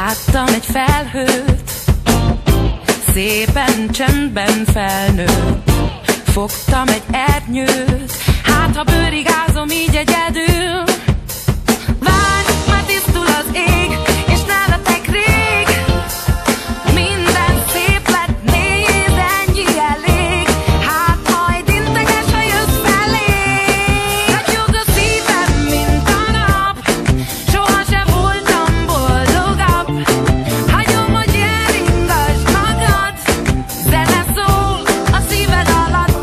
Láttam egy felhőt, szépen csendben felnőtt. Fogtam egy ernyőt, hát ha bőrigázom így egyedül. Várj, már tisztul az ég, és nevetek rég. Minden szép lett, nézd, ennyi elég. Hát majd integes, ha jössz felé. Ragyog a szívem, mint a nap, soha se voltam boldogabb. Hagyom, hogy elringasd magad, zene szól a szíved alatt.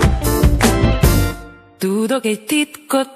Tudok egy titkot,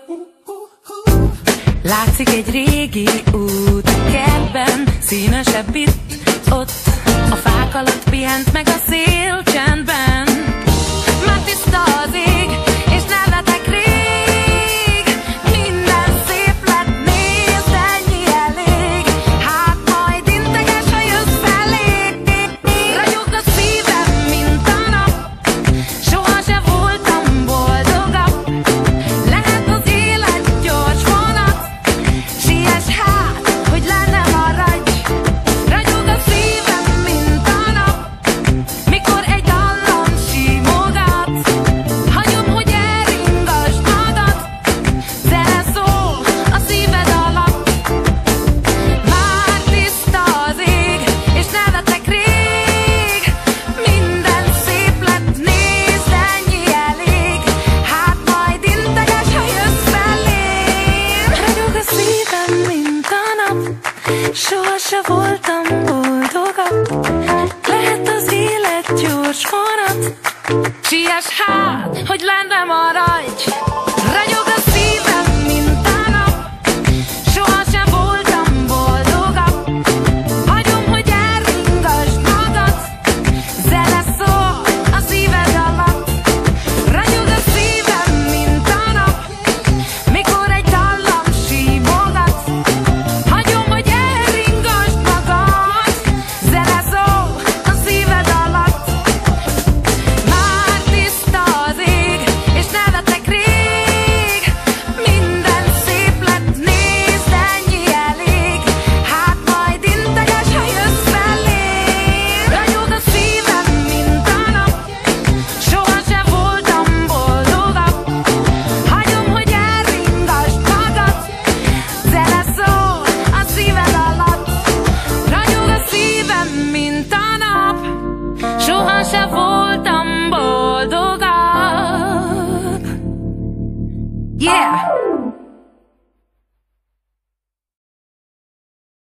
látszik egy régi út a kertben, színesebb itt-ott. A fák alatt pihent meg a szél csendben. Már tiszta az ég, és nevetek rég. Minden szép lett, nézd, ennyi elég. Hát majd integes, ha jössz felé. Ragyog a szívem, mint a nap, soha se voltam boldogabb. Lehet az élet gyors vonat, siess hát, hogy le ne maradj. Ragyog a szívem, mint a nap, mikor egy dallam simogat. Hagyom, hogy elringasd magad, zene szól a szíved alatt. Már tiszta az ég, és nevetek rég. Minden szép lett, nézd, ennyi elég. Hát majd integes, ha jössz felém. Ragyog a szívem, mint a nap, soha se voltam boldogabb. Lehet az élet gyors vonat, siess hát, hogy le ne maradj.